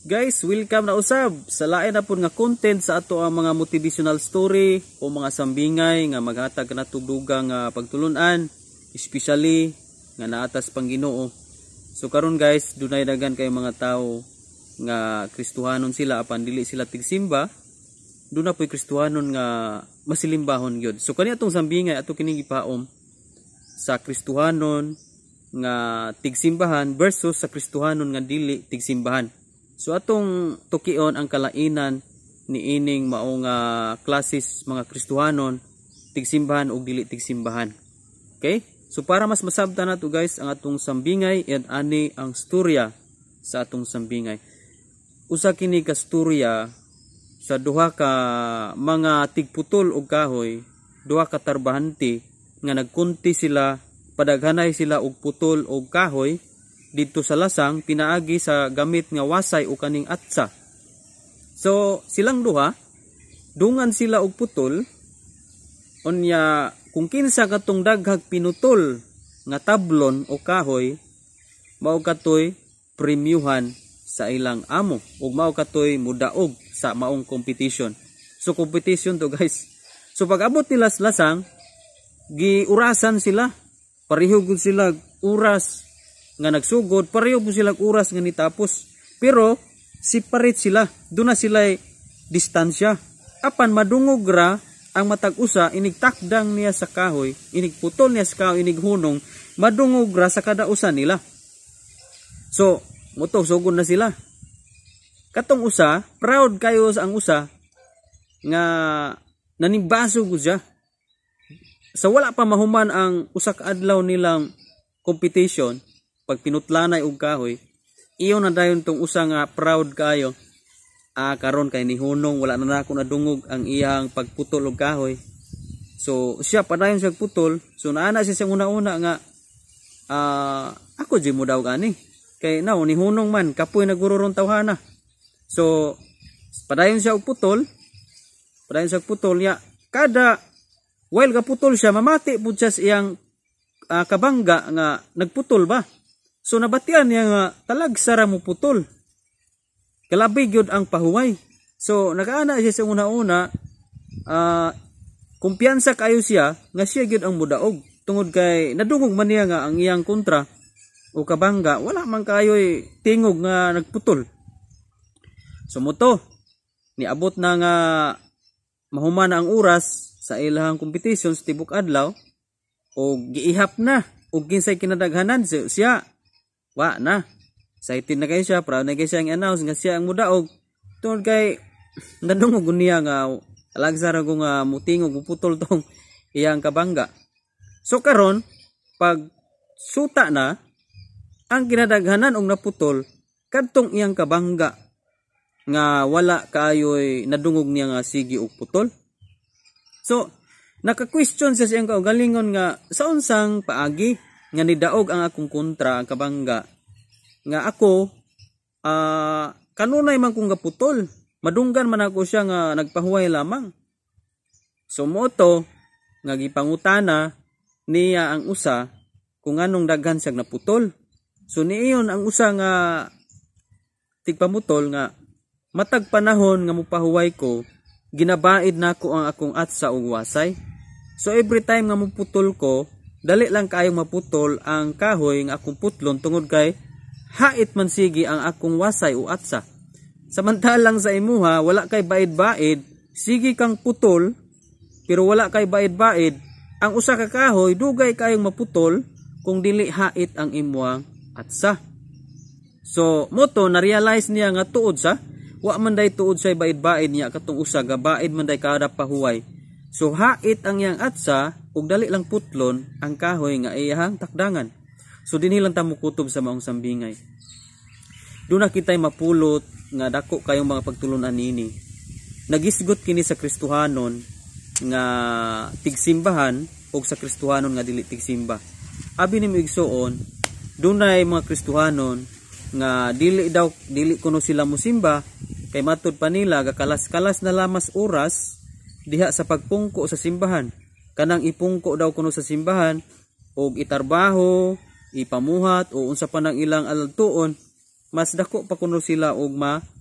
Guys, welcome na usab sa lain na pud nga content sa ato ang mga motivational story o mga sambingay nga maghatag kanatong dugang pagtulunan, especially nga naatas pang Ginoo. So karon guys, dunay daghan kay mga tawo nga Kristohanon sila apan dili sila tigsimba. Duna po'y Kristohanon nga masilimbahon gyud. So kani atong sambingay ato kining gipaom sa Kristohanon nga tigsimbahan versus sa Kristohanon nga dili tigsimbahan. So atong tukion ang kalainan ni ining maong klases mga Kristohanon, tigsimbahan ug dili tigsimbahan. Okay? So para mas masabtan nato guys ang atong sambingay and ani ang storya sa atong sambingay. Usa kini ka storya sa duha ka mga tigputol og kahoy, duha ka tarbahante nga nagkunti sila, padaghanay sila og putol og kahoy dito sa lasang pinaagi sa gamit nga wasay o kaning atsa. So silang duha dungan sila og putol unya kung kinsa katong daghag pinutol nga tablon o kahoy mao katoy premyuhan sa ilang amo ug mao katoy mudaog sa maong competition. So competition to guys. So pag abot nila sa lasang giurasan sila, pareho gud sila uras nga nagsugod, pareho po sila oras nga nitapos. Pero separate sila, doon na sila distansya. Apan madungog ra ang matag usa, inigtakdang niya sa kahoy, inigputol niya sa kahoy, inighunong, madungog ra sa kada usa nila. So, muto sugod na sila. Katong usa, proud kayo sa ang usa nga nanimbaso gud siya. Sa wala pa mahuman ang usa ka adlaw nilang competition, pag pinutlanay og kahoy, iyon na dayon tong usa nga proud kayo. Karon kay nihunong wala na nako nadungog ang iyang pagputol og kahoy. So siya padayon siya putol. So naana siya una-una nga ako di mo daw gani. Kay now nihunong man kapoy naguroron tawhana. So padayon siya og putol. Padayon siya og putol ya. Kada while gaputol siya mamati pud siya sa iyang kabangga nga nagputol ba. So nabatian niya nga talagsara mo putol. Kalabi gyud ang pahuway. So nakaana siya sa una-una, kumpiyansa kayo siya nga siya gyud ang mudaog. Tungod kay nadungog man niya nga ang iyang kontra o kabangga, wala man kayo'y tingog nga nagputol. So moto, niabot na nga mahuman na ang oras sa ilahang competition sa tibok adlaw o giihap na o kinsay kinadaghanan siya. Wa na. Excited na kayo siya, proud na kayo siya ang announce nga siya ang mudaog. Tungod kay nadungog niya nga alagsara ko nga mutingog muputol tong iyang kabangga. So karon pag suta na ang kinadaghanan og naputol kadtong iyang kabangga nga wala kaayoy nadungog niya nga sige og putol. So naka-question siya siyang kaugalingon nga sa unsang paagi nga nidaog ang akong kontra ang kabangga nga ako kanunay man kong gaputol, madunggan man ako siya nga nagpahuway lamang. So moto nga gipangutana niya ang usa kung anong daghan siyang naputol. So niiyon ang usa nga tigpamutol nga matag panahon nga mupahuway ko ginabaid nako ang akong atsa ug wasay. So every time nga muputol ko dali lang kayong maputol ang kahoy nga akong putlon tungod kay hait man sige ang akong wasay o atsa. Samantalang sa imuha wala kay baid-baid, sige kang putol pero wala kay baid-baid. Ang usa ka kahoy dugay kayong maputol kung dili hait ang imuhang atsa. So moto na realize niya nga tuod sa wa man day tuod sa baid-baid niya katong usa ga baid man day kada pahuway. So hait ang iyang atsa ug dali lang putlon ang kahoy nga iyahang takdangan. So dinhi lang ta mukutob sa maong sambingay. Doon na kita'y mapulot nga dako kayong mga pagtulunan nini. Nagisgot kini sa Kristohanon nga tigsimbahan ug sa Kristohanon nga dili tigsimba. Abi ni igsuon, dunay mga Kristohanon nga dili kuno sila musimba kay matud pa nila gakalas-kalas na lamas oras diha sa pagpungko sa simbahan. Kanang ipungko daw kuno sa simbahan og itarbaho, ipamuhat o unsa pa nang ilang altuon, mas dako pa kuno sila og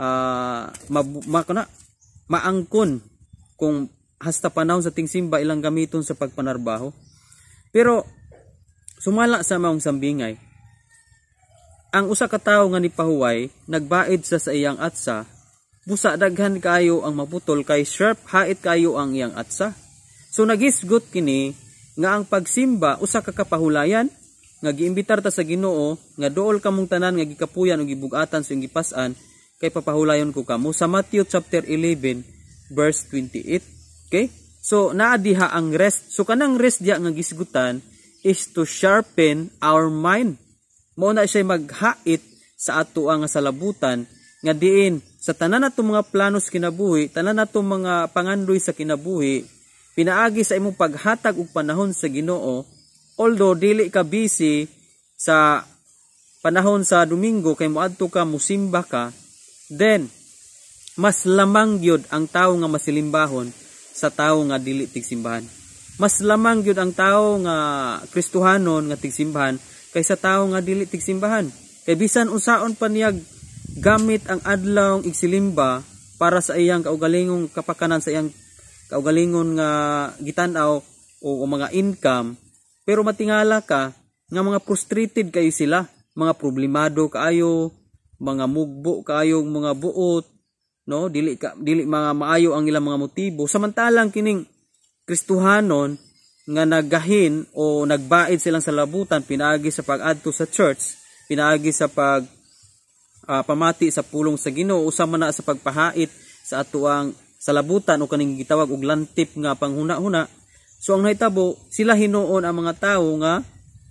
maangkon kung hasta panahon sa tingsimba ilang gamiton sa pagpanarbaho. Pero sumala sa maong sambingay, ang usa ka tawo nga nipahuway nagbaid sa iyang atsa, busa daghan kayo ang maputol kay sharp hait kayo ang iyang atsa. So nagisgot kini nga ang pagsimba usa ka kapahulayan nga giimbitar ta sa Ginoo nga duol kamong tanan nga gikapuyan ug gibug-atan sa iyong gipas-an kay papahulayon ko kamo sa Matthew chapter 11 verse 28. Okay? So naa diha ang rest. So kanang rest diha nga gisgutan is to sharpen our mind. Mao na siya maghait sa ato ang salabutan nga diin sa tanan nato mga planos kinabuhi, tanan nato mga pangandoy sa kinabuhi, pinaagi sa imong paghatag og panahon sa Ginoo. Although dili ka busy sa panahon sa Domingo kay moadto ka musimba ka, then mas lamang gyud ang tawo nga masilimbahon sa tawo nga dili tigsimbahan. Mas lamang gyud ang tawo nga Kristohanon nga tigsimbahan kaysa tawo nga dili tigsimbahan. Kay bisan unsaon pa niya gamit ang adlawng igsilimba para sa iyang kaugalingong kapakanan, sa iyang kaugalingon nga gitan-aw o mga income, pero matingala ka nga mga frustrated kayo sila, mga problemado kaayo, mga mugbo kaayo, mga buot, no, dili mga maayo ang ilang mga motibo. Samantalang kining Kristohanon nga naggahin o nagbaid silang sa labutan, pinaagi sa pag-adto sa church, pinaagi sa pamati sa pulong sa Ginoo, usama na sa pagpahait sa atuang sa labutan o kaning gitawag og lantip nga panghuna-huna. So ang nahitabo, sila hinuon ang mga tawo nga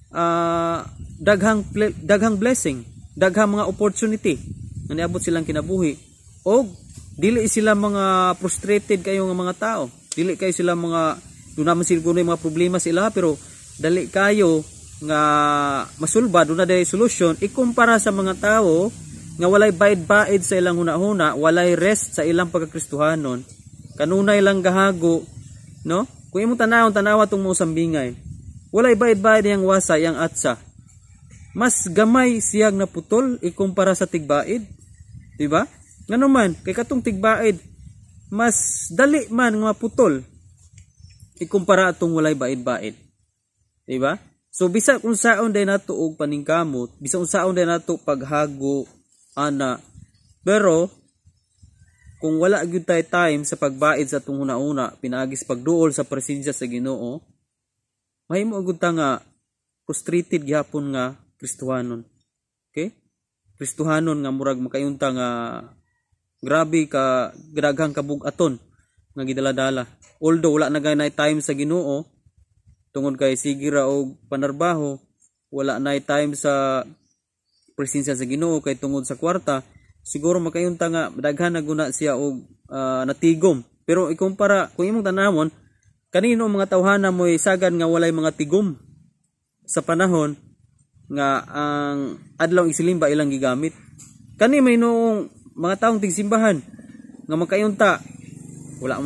daghang blessing, daghang mga opportunity nga niabot silang kinabuhi. O dili sila mga frustrated kayo nga mga tao. Dili kayo sila mga doon naman siguro yung mga problema sila, pero dali kayo nga masulba, doon na dahil solusyon, ikumpara sa mga tao nga walay baid-baid sa ilang huna-huna, walay rest sa ilang pagkakristohanon, kanunay lang gahago, no? Kung imong tanawa tong mga sambingay, walay baid-baid yang wasa, yang atsa, mas gamay siyag na putol ikumpara sa tigbaid, diba? Ngano man, kay katong tigbaid, mas dali man nga putol ikumpara atong walay baid-baid. Diba? So bisa kung saon day nato og paningkamot, bisa kung saon day nato paghago ana. Pero kung wala gyud tay time sa pagbaid sa atong una-una, pinaagis pagduol sa presensya sa Ginoo, mahimo gyud ta nga frustrated gyapon nga Kristohanon. Okay? Kristohanon nga murag makayunta nga grabe ka daghang kabug-aton nga gidala-dala. Although wala na gay time sa Ginoo tungod kay sige ra og panarbaho, wala na time sa presensya sa Ginoo kay tungod sa kwarta, siguro makayunta nga daghan na guna siya og natigom. Pero ikumpara kung imong tanawon, kanino mga tawhana mo sagad nga walay mga tigom sa panahon nga ang adlaw igsilimba ilang gigamit. Kani may noong mga taong tigsimbahan nga makayunta wala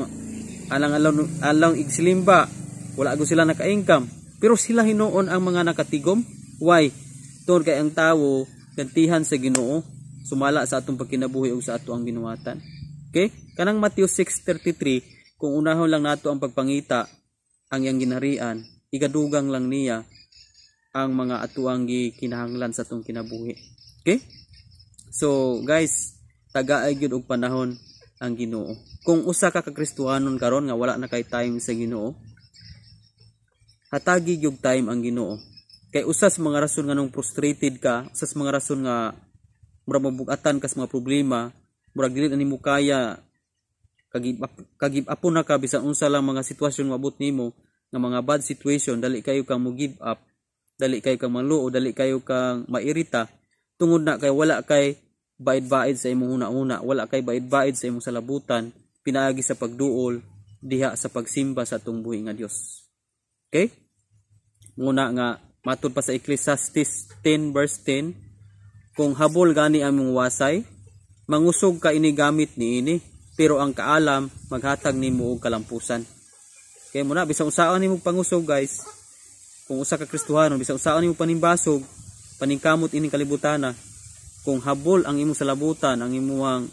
alang igsilimba, wala go sila naka-income, pero sila hinuon ang mga nakatigom. Why? Tungod kay ang tawo gantihan sa Ginoo, sumala sa atong pagkinabuhi ug sa ato ang binuhatan. Okay? Kanang Matthew 6:33, kung unahon lang nato ang pagpangita ang iyang ginharian, igadugang lang niya ang mga atuang gikinahanglan sa atong kinabuhi. Okay? So guys, tagaay gyud og panahon ang Ginoo. Kung usa ka Kristohanon karon nga wala na kay time sa Ginoo, hatagi gyud time ang Ginoo. Kay usas mga rason nga nung frustrated ka, usas mga rason nga murag mabug-atan ka sa mga problema, murag dili na nimo kaya kagib-apon na ka bisan unsa lang mga sitwasyon nga abot nimo, nga mga bad situation, dali kayo kang mo give up, dali kayo kang maluo, dali kayo kang mairita tungod na kay wala kay baid-baid sa imong una-una, wala kay baid-baid sa imong salabutan, pinaagi sa pagduol diha sa pagsimba sa atong buhi nga Dios. Okay? Muna nga matud pa sa Ecclesiastes 10 verse 10, kung habol gani ang imong wasay, mangusog ka ini gamit niini, pero ang kaalam maghatag nimo og kalampusan. Kaya muna bisan usaon nimo pangusog guys, kung usa ka Kristohanon, bisan usaon nimo panimbasog, paningkamot ining kalibutana, kung habol ang imong salabutan, ang imong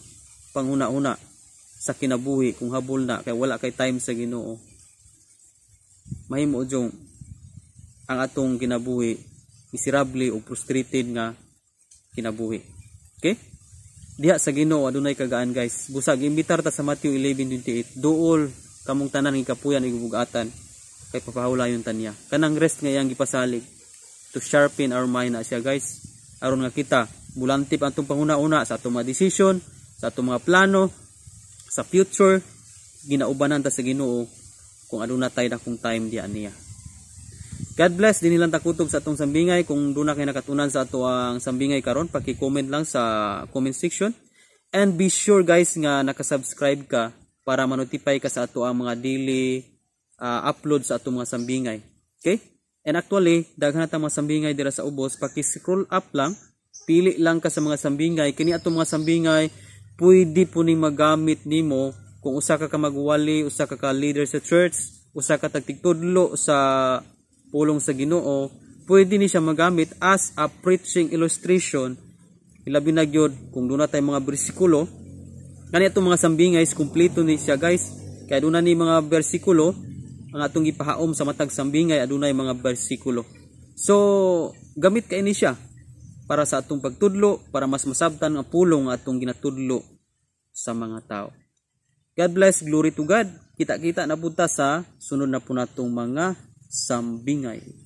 panghuna-una sa kinabuhi kung habol na kay wala kay time sa Ginoo. Mahimo jong ang atong kinabuhi miserable o frustrated nga kinabuhi. Okay? Diha sa Ginoo adunay kagaan guys. Busag imbitar ta sa Matthew 11:28. Duol kamong tanan ng kapuyan igubugatan kay papahulayon taniya. Kanang rest nga iyang gipasalig to sharpen our mind na siya guys. Aron nga kita bulantip atong panghuna-una sa atong mga decision, sa atong mga plano, sa future, ginaubanan ta sa Ginoo kung aduna tay dakong time diha niya. God bless din nilang takutob sa atong sambingay. Kung doon na kayo nakatunan sa ato ang sambingay karon, paki-comment lang sa comment section. And be sure guys nga nakasubscribe ka para ma-notify ka sa ato ang mga daily upload sa atong mga sambingay. Okay? And actually, daghan ta mga sambingay dira sa ubos, paki-scroll up lang, pili lang ka sa mga sambingay. Kini atong mga sambingay, pwede po ning magamit nimo kung usa ka magwali, usa ka leader sa church, usa ka tagtigtudlo sa pulong sa Ginoo, pwede ni siya magamit as a preaching illustration. Ilabi na gyud kung doon na tayo mga bersikulo. Kani atong mga sambingay kumpleto ni siya guys. Kaya doon na ni mga bersikulo ang atong gipahaom sa matag sambingay adunay mga bersikulo. So gamit kay ni siya para sa atong pagtudlo, para mas masabtan ang pulong atong ginatudlo sa mga tao. God bless, glory to God. Kita-kita na punta sa sunod na po natong mga sambingay.